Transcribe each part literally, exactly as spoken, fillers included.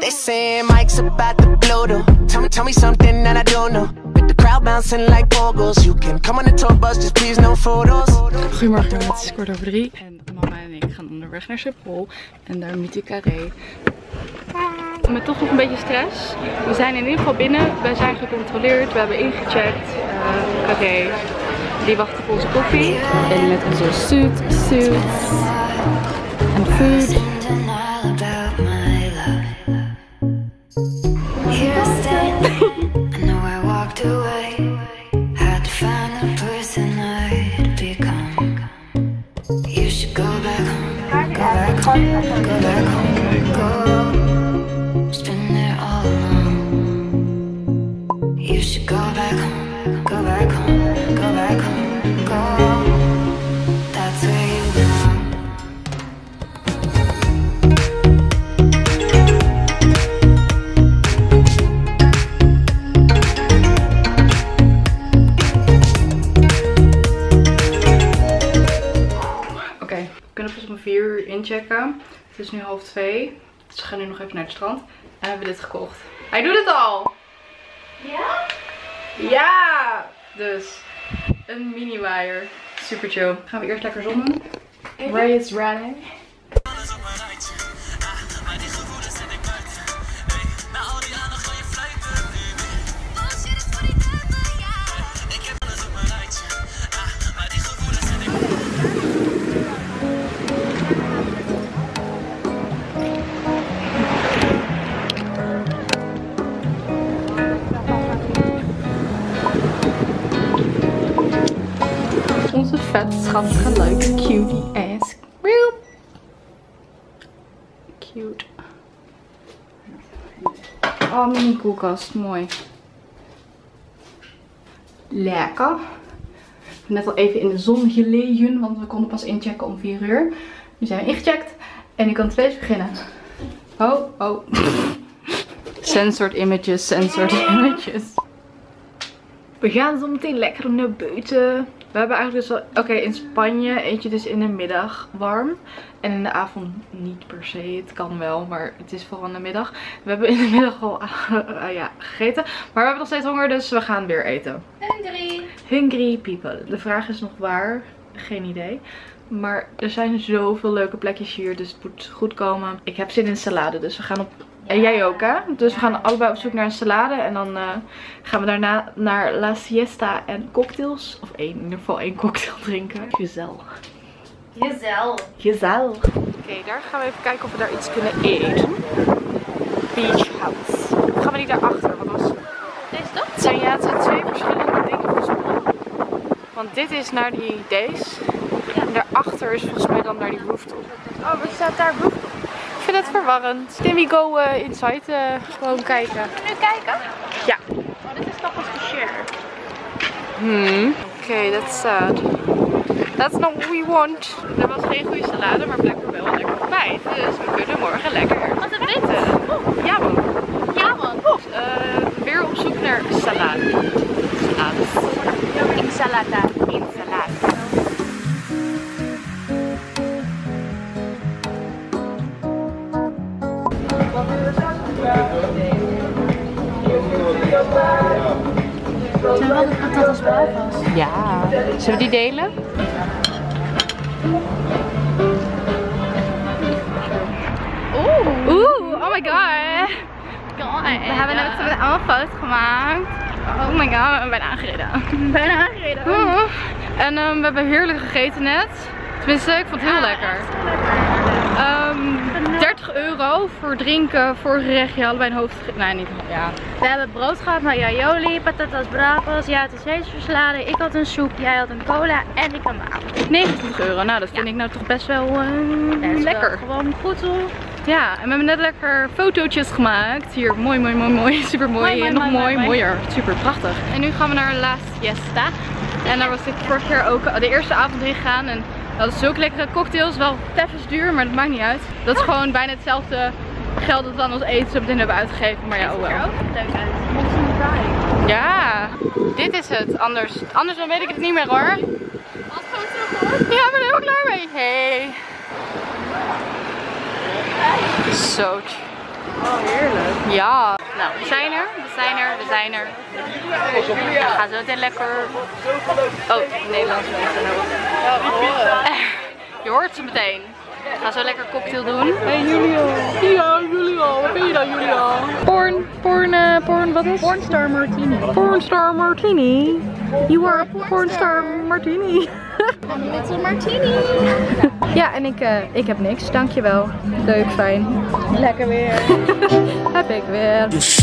They saying Mike's about to blow though. Tell me, tell me something that I don't know. With the crowd bouncing like bogles. You can come on the tour bus, just please no photos. Goedemorgen, het is kwart over drie. En mama en ik gaan onderweg naar Schiphol. En daar Mythe Carré. Met toch nog een beetje stress. We zijn in ieder geval binnen. We zijn gecontroleerd. We hebben ingecheckt. Uh, Carré. Die wacht op onze koffie. En met onze suit, suits. En food. Inchecken. Het is nu half twee. Dus we gaan nu nog even naar het strand. En we hebben dit gekocht. Hij doet het al! Ja? Ja! Dus een mini waaier. Super chill. Gaan we eerst lekker zonnen. Ray is running. Onze vet schattige leuke cutie ass. Real cute. Oh, mini koelkast. Mooi. Lekker. Net al even in de zon gelegen, want we konden pas inchecken om vier uur. Nu zijn we ingecheckt en nu kan het feest beginnen. Oh, oh. Censored images, censored images. We gaan zo meteen lekker naar buiten. We hebben eigenlijk dus wel... Oké, okay, in Spanje eet je dus in de middag warm. En in de avond niet per se. Het kan wel, maar het is vooral in de middag. We hebben in de middag al uh, ja, gegeten. Maar we hebben nog steeds honger, dus we gaan weer eten. Hungry. Hungry people. De vraag is nog waar. Geen idee. Maar er zijn zoveel leuke plekjes hier, dus het moet goed komen. Ik heb zin in salade, dus we gaan op... En jij ook, hè? Dus we gaan allebei op zoek naar een salade. En dan uh, gaan we daarna naar La Siesta en cocktails. Of één, in ieder geval één cocktail drinken. Gezel. Gezel. Gezel. Oké, okay, daar gaan we even kijken of we daar iets kunnen eten. Beach House. Of gaan we niet daarachter? Wat was... Deze toch? Het zijn, ja, het zijn twee verschillende dingen volgens mij. Want dit is naar die days. Ja. En daarachter is volgens mij dan naar die rooftop. Oh, wat staat daar rooftop? Ik vind het verwarrend. Then we go uh, inside uh, gewoon kijken. Kunnen we nu kijken? Ja. Oh, dit is toch eens geshared. Hmm. Oké, okay, that's sad. That's not what we want. Er was geen goede salade, maar blijkbaar wel een lekker ontbijt. Dus we kunnen morgen lekker ergens Wat een eten. Oh. Ja man. Ja man. Uh, weer op zoek naar salade. Salades. Insalata. Insalade. Zijn wel de patatas bravas? Ja. Zullen we die delen? Oeh. Oeh, oh my god. God. We hebben net allemaal foto's gemaakt. Oh my god, we hebben bijna aangereden. Bijna aangereden. Oh. En um, we hebben heerlijk gegeten net. Tenminste, ik vond het heel lekker. Um, dertig euro voor drinken, voor gerechtje, allebei een hoofdgerecht. Nee, niet. Ja. We hebben brood gehad met aioli, patatas bravas, ja, het is vleesversalade. Ik had een soep, jij had een cola en ik had een avond. negenentwintig euro, nou dat vind ja. ik nou toch best wel uh, ja, lekker. Wel gewoon goed hoor. Ja, en we hebben net lekker fotootjes gemaakt. Hier, mooi, mooi, mooi, mooi. Super mooi. mooi, mooi en nog mooi, mooi, mooi, mooier. Super prachtig. En nu gaan we naar La Siesta. En daar was ik vorig jaar ook de eerste avond heen gegaan. En we hadden zulke lekkere cocktails. Wel teffens duur, maar dat maakt niet uit. Dat is gewoon bijna hetzelfde geld dat we aan ons eten zo meteen hebben uitgegeven. Maar ja, oh wel. Het ziet er ook leuk uit. Monster Pride. Ja, dit is het. Anders, anders dan weet ik het niet meer hoor. Wat gaan we terug hoor? Ja, ik ben er helemaal klaar mee. Hey. Zo. Oh, heerlijk. Ja. Nou, we zijn er. We zijn er. We zijn er. We gaan zo meteen lekker... Oh, Nederlands mensen ook. Je hoort ze meteen. We gaan zo lekker cocktail doen. Hey Julia. Ja, Julia. Wat ben je dan, Julia? Porn. Porn. Uh, porn. Wat is? Pornstar Martini. Pornstar Martini. You are a pornstar Martini. Little Martini. Ja, en ik, uh, ik heb niks. Dankjewel. Leuk, fijn. Lekker weer. Heb ik weer.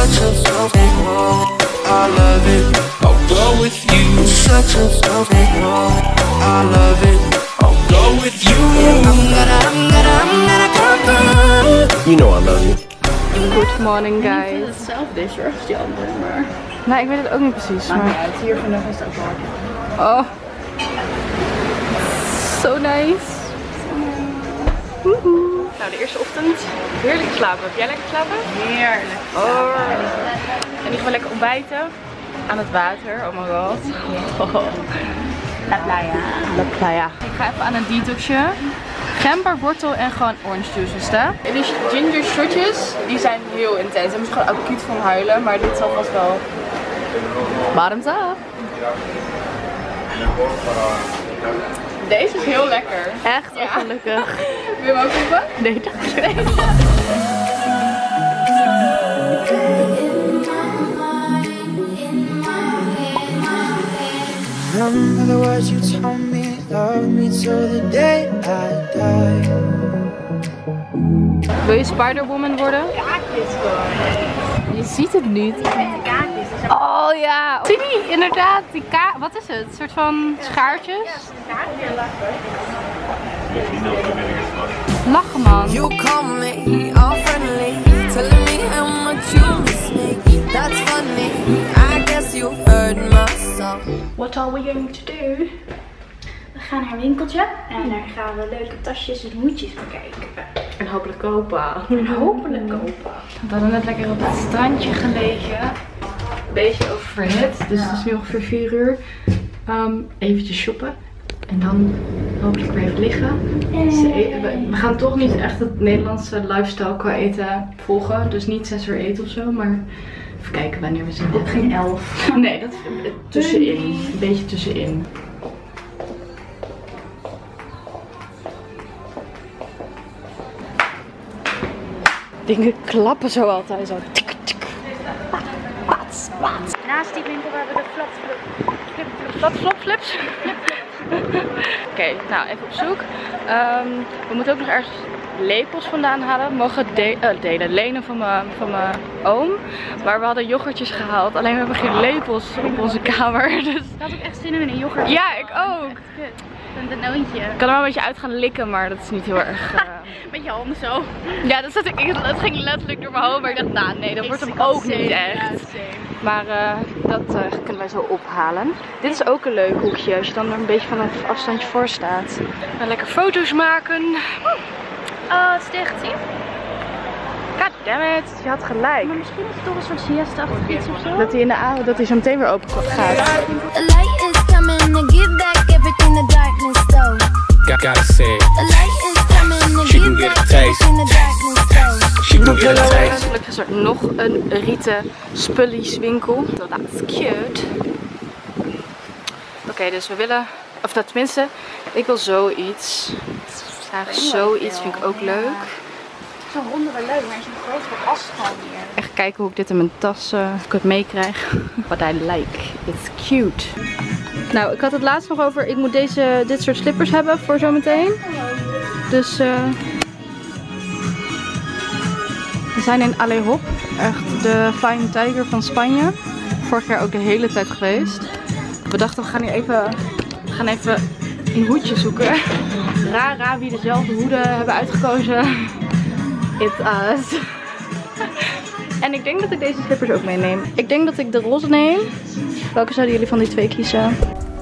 I love it. I'll go with you. Such a something wrong. I love it. I'll go with you. I'm gonna, I'm gonna, I'm gonna come. You know I love you. Good morning, guys. Niet hetzelfde is hoor, als die andere, maar... Nou, ik weet het ook niet precies. Maakt niet Maar... uit, hier vanaf is het ook wel. Oh. So nice. Woehoe. Nou, de eerste ochtend. Heerlijk geslapen. Heb jij lekker geslapen? Heerlijk. Oh. En ik ga lekker ontbijten. Aan het water. Oh my god. Oh. La playa. La playa. Ik ga even aan een detoxje. Gember, wortel en gewoon orange juice is dat. En die ginger shotjes, die zijn heel intens. Daar moet je gewoon acuut van huilen. Maar dit zal vast wel... Bottoms up. Deze is heel lekker. Echt? Ja. Gelukkig. Wil je hem ook proeven? Nee, dank je. Nee. Remember the words you told me, love me till the day I die. Wil je Spider-Woman worden? Kaakjes gewoon. Je ziet het niet. Met de kaakjes. Oh ja. Zie die? Inderdaad. Die ka wat is het? Een soort van schaartjes? Ja, kaakje lachen. Lachen man. You call me all friendly, telling me how much you miss me. That's funny, I guess you heard my song. What are we going to do? We gaan naar een winkeltje en daar gaan we leuke tasjes en hoedjes bekijken. En hopelijk kopen. En hopelijk kopen. We hadden net lekker op het strandje gelegen. Een beetje oververhit, dus het is nu ongeveer vier uur. Um, eventjes shoppen. En dan hopelijk weer even liggen. We gaan toch niet echt het Nederlandse lifestyle qua eten volgen. Dus niet zes uur eten of zo, maar even kijken wanneer we zin hebben. Geen elf. Nee, dat tussenin. Een beetje tussenin. Dingen klappen zo altijd zo. Tik, tik. Pats, pats. Naast die winkel hebben we de flat Wat flopflips? Oké, okay, nou even op zoek. Um, we moeten ook nog ergens lepels vandaan halen. We mogen de uh, delen, lenen van mijn van mijn oom. Maar we hadden yoghurtjes gehaald. Alleen we hebben geen lepels op onze kamer. Dus... Ik had ook echt zin in een yoghurt. Ja, ik ook. Kut. Een danoontje. Ik kan er wel een beetje uit gaan likken, maar dat is niet heel erg... Uh... Met je handen zo. Ja, dat, zat ik, dat ging letterlijk door mijn hoofd. Maar ik dacht, nou nee, dat wordt hem ook niet echt. Maar uh, dat uh, kunnen wij zo ophalen. Dit is ook een leuk hoekje, als je dan er een beetje van een afstandje voor staat. En lekker foto's maken. Oh, het is dicht, zie je? God damn it, je had gelijk. Maar misschien is het toch een soort siesta-achtig iets of zo? Dat hij in de avond, dat hij zo meteen weer open gaat. The light is coming to give back everything the darkness stole. Gotta say it. The light is coming to She can give get back a taste. everything the darkness stole. She can get a taste. Gelukkig is er nog een rieten spullieswinkel. Dat is cute. Oké, okay, dus we willen, of dat tenminste, ik wil zoiets. Eigenlijk zoiets vind ik ook leuk. Zo'n ronde wel leuk, maar als je een grotere as gewoon hier. Echt kijken hoe ik dit in mijn tas uh, of ik het meekrijg. What I like. It's cute. Nou, ik had het laatst nog over, ik moet deze, dit soort slippers hebben voor zometeen. Dus uh, we zijn in Alehop, echt de Flying Tiger van Spanje. Vorig jaar ook de hele tijd geweest. We dachten we gaan hier even, we gaan even een hoedje zoeken. Raar, raar wie dezelfde hoeden hebben uitgekozen. It's us. En ik denk dat ik deze slippers ook meeneem. Ik denk dat ik de roze neem. Welke zouden jullie van die twee kiezen?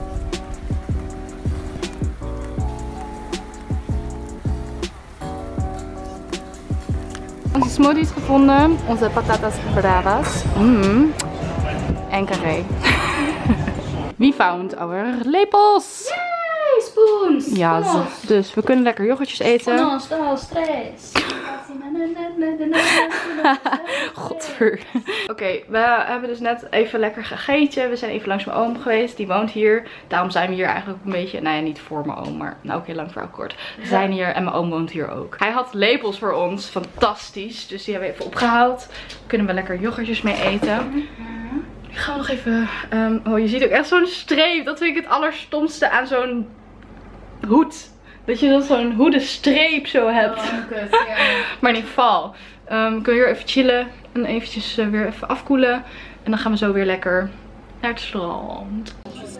Onze smoothies gevonden. Onze patatas bravas. Mm. En carré. Wie found our lepels? Yay, spoons! Ja, dus we kunnen lekker yoghurtjes eten. Non, sto stress. Godver. Oké, okay, we hebben dus net even lekker gegeten. We zijn even langs mijn oom geweest. Die woont hier. Daarom zijn we hier eigenlijk een beetje... Nou ja, niet voor mijn oom, maar nou ook heel lang verhaal kort. We zijn hier en mijn oom woont hier ook. Hij had lepels voor ons. Fantastisch. Dus die hebben we even opgehaald. Daar kunnen we lekker yoghurtjes mee eten. Nu gaan we nog even... Um, oh, je ziet ook echt zo'n streep. Dat vind ik het allerstomste aan zo'n hoed. Dat je dan zo'n hoedenstreep zo hebt. Oh, kut, ja. Maar in ieder geval. Um, kunnen we hier even chillen. En eventjes uh, weer even afkoelen. En dan gaan we zo weer lekker naar het strand.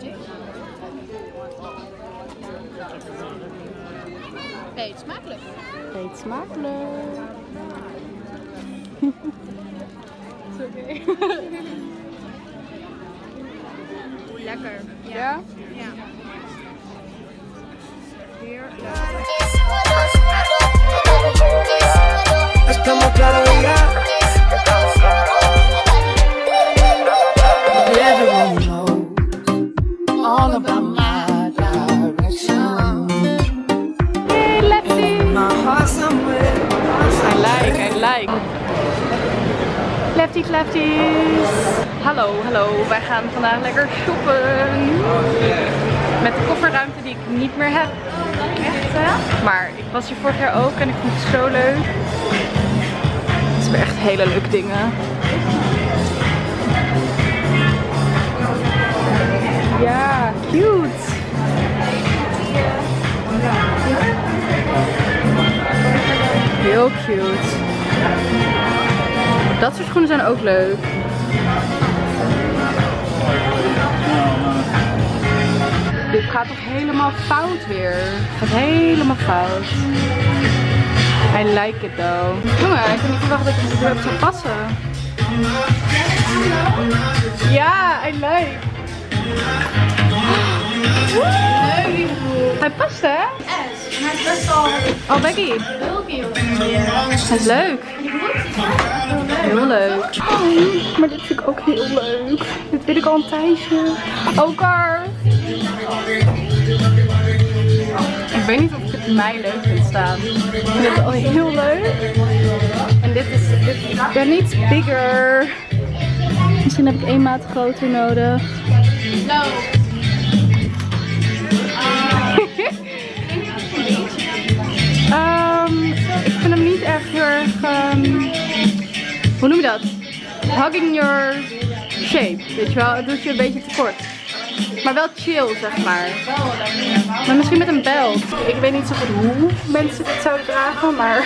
Eet smakelijk. Eet smakelijk. Oké. Lekker. Ja? Ja? Ja. Estamos claros ya. Everyone knows all about my direction. Hey, Lefty! My heart somewhere. I like, I like. Lefties, lefties. Hallo, hallo. Wij gaan vandaag lekker shoppen. Met de kofferruimte die ik niet meer heb. Echt, hè? Maar ik was hier vorig jaar ook en ik vond het zo leuk. Het zijn echt hele leuke dingen. Ja, cute. Heel cute. Dat soort schoenen zijn ook leuk. Dit gaat toch helemaal fout weer. Het gaat helemaal fout. I like it though. Jongen, ik had niet verwacht dat het er zou passen. Ja, I like. Hij past, hè? Yes, en hij is best wel Oh, Becky. bulky. Hij is leuk. Heel leuk. Oh, maar dit vind ik ook heel leuk. Dit wil ik al een tijdje. Oh, Car. Ik weet niet of ik het mij leuk vind staan. Ik vind het al heel leuk. En dit is, dit, ik ben niet bigger. Misschien heb ik één maat groter nodig. No. um, ik vind hem niet echt heel erg... Um, hoe noem je dat? Hugging your shape. Weet je wel? Het doet je een beetje te kort. Maar wel chill, zeg maar. Maar misschien met een belt. Ik weet niet zo goed hoe mensen dit zouden dragen, maar...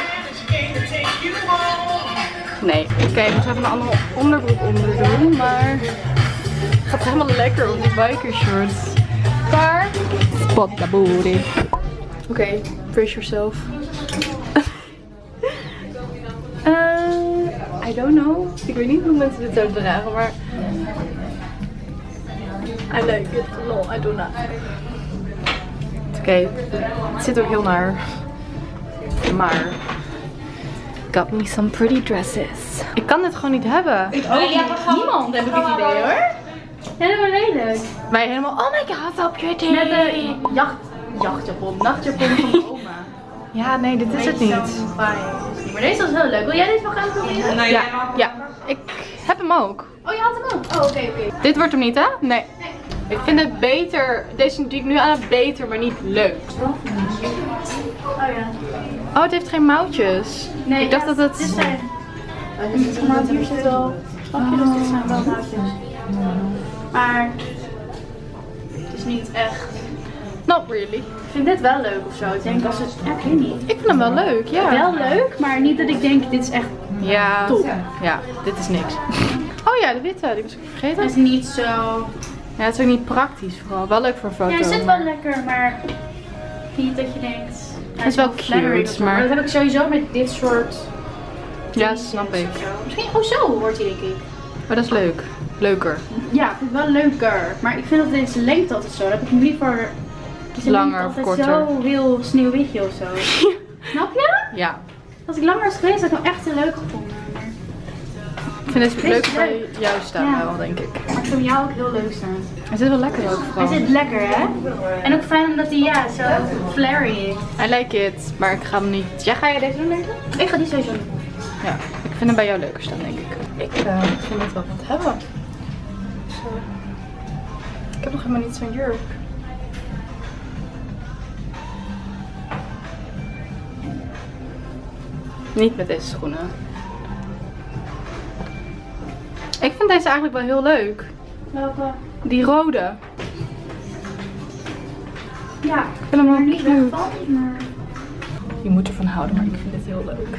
Nee. Oké, okay, ik moet even een andere onderbroek onder doen, maar... Het gaat helemaal lekker op die biker shorts. Daar. Spot the booty. Oké, okay, brace yourself. uh, I don't know. Ik weet niet hoe mensen dit zouden dragen, maar... I like it. No, I do not. Oké, okay. Het zit ook heel naar. Maar... Got me some pretty dresses. Ik kan dit gewoon niet hebben. Ik ook niet. Niemand, heb ik het idee hoor. Helemaal lelijk. Wij helemaal, oh my god, so pretty. Met de jacht, jachtjapon, nachtjapon van mijn oma. Ja, nee, dit is het niet. Maar deze was heel leuk. Wil jij deze nog gaan proberen? Ja, ja. Ik heb hem ook. Oh, je had hem ook? Oh, oké, okay, oké. Okay. Dit wordt hem niet, hè? Nee. Ik vind het beter, deze die ik nu aan heb, beter, maar niet leuk. Oh ja. Oh, het heeft geen mouwtjes. Nee, ik dacht ja, dat het... Dit zijn... Maar hier zit wel... Snap je? Dus dit zijn wel mouwtjes. Maar... Het is niet echt... Not really. Ik vind dit wel leuk of zo. Ik denk als het... Ja, ik weet niet. Ik vind hem wel leuk, ja. Wel leuk, maar niet dat ik denk, dit is echt ja, top. Ja, dit is niks. Oh ja, de witte, die was ik vergeten. Het is niet zo... Ja, het is ook niet praktisch vooral. Wel leuk voor een foto. Ja, het zit wel lekker, maar niet dat je denkt... Het is wel cute, maar... maar... Dat heb ik sowieso met dit soort... Ja, snap ik. Misschien, oh zo hoort hij denk ik. Maar dat is leuk. Leuker. Ja, ik vind het wel leuker. Maar ik vind dat deze lengte altijd zo. Dat heb ik hem liever... Langer of korter. Zo heel sneeuwwitje of zo. Snap je? Ja. Als ik langer was geweest, had ik hem echt heel leuk gevonden. vind deze leuk is bij leuk. jou staan Ja. wel, denk ik. Maar ik vind jou ook heel leuk staan. Hij zit wel lekker ook Hij vooral. zit lekker, hè? En ook fijn omdat hij ja, zo flary is. I like it, maar ik ga hem niet... Ja, ga jij deze doen, denk ik? Ik ga die sowieso doen. Ja, ik vind hem bij jou leuker staan, denk ik. Ik uh, vind het wel wat hebben. Zo. Ik heb nog helemaal niet zo'n jurk. Niet met deze schoenen. Ik vind deze eigenlijk wel heel leuk. Welke? Die rode. Ja, Ik vind hem wel maar niet cute. wegvalt, maar... Je moet ervan houden, maar ik vind dit heel leuk.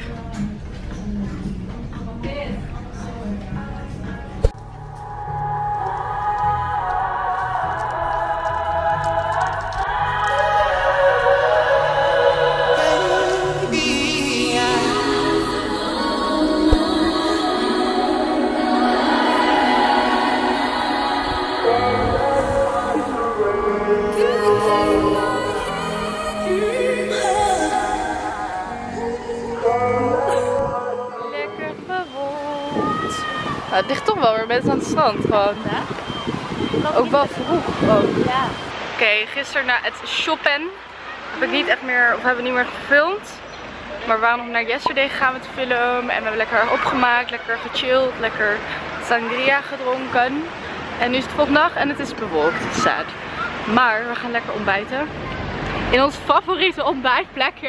Lekker bewolkt. Nou, het ligt toch wel weer mensen aan het strand gewoon. Ja? Ook wel vroeg. Oh. Ja. Oké, okay, gisteren na het shoppen heb ik niet echt meer, of hebben we niet meer gefilmd. Maar we waren nog naar Yesterday gegaan met de film. En we hebben lekker opgemaakt, lekker gechilled, lekker sangria gedronken. En nu is het volgende dag en het is bewolkt. Sad. Maar we gaan lekker ontbijten. In ons favoriete ontbijtplekje.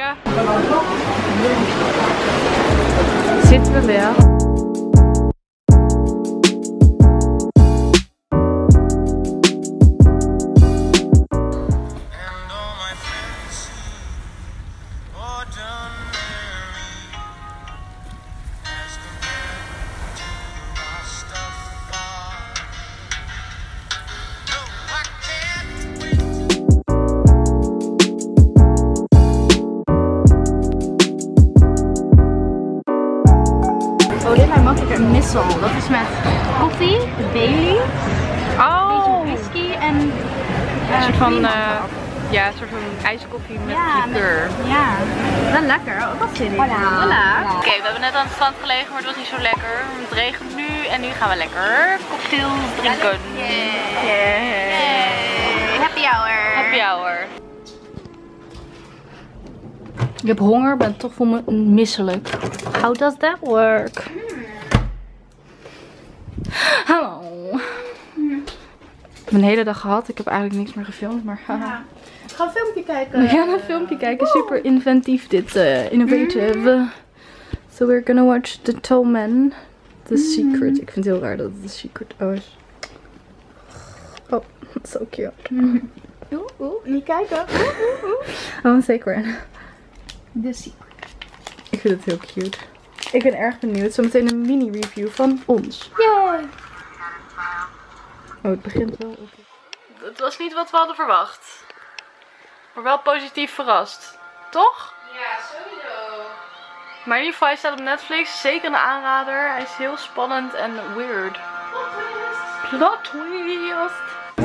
Zitten we weer. Oh, dit lijkt me ook lekker missel. Dat is met koffie, Bailey, Oh! een beetje whisky en uh, Een soort van, cream uh, on top. ja, een soort van ijskoffie met Ja, likeur. met- ja, wel lekker. Oh, wat zin in. Oké, we hebben net aan het strand gelegen, maar het was niet zo lekker. Het regent nu en nu gaan we lekker cocktails drinken. Yay. Happy hour. Happy hour. Ik heb honger, ben toch voor me misselijk. How does that work? Hallo. Ik heb een hele dag gehad. Ik heb eigenlijk niks meer gefilmd, maar haha. Ja. Ga een filmpje kijken. We gaan een filmpje kijken. Super inventief dit. Uh, innovative. So we're gonna watch The Tall Man. The Secret. Ik vind het heel raar dat het The Secret oh, is. Oh, so cute. Oeh, oeh, niet kijken. Oh, zeker. The Secret. Ik vind het heel cute. Ik ben erg benieuwd. Zometeen een mini review van ons. Yay. Oh, het begint wel. Okay. Het was niet wat we hadden verwacht. Maar wel positief verrast. Toch? Ja, sowieso. Maar in ieder geval, hij staat op Netflix. Zeker een aanrader. Hij is heel spannend en weird. Plot twist.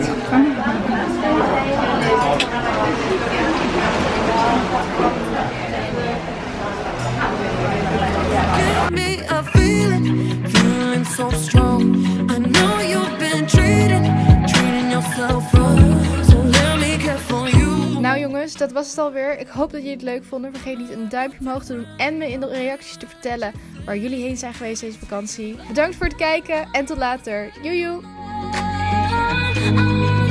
Give me a feeling, feeling so strong. I know you've been treating, treating yourself wrong. So let me care for you. Nou jongens, dat was het alweer. Ik hoop dat jullie het leuk vonden. Vergeet niet een duimpje omhoog te doen en me in de reacties te vertellen waar jullie heen zijn geweest deze vakantie. Bedankt voor het kijken en tot later. Joejoe! Oh,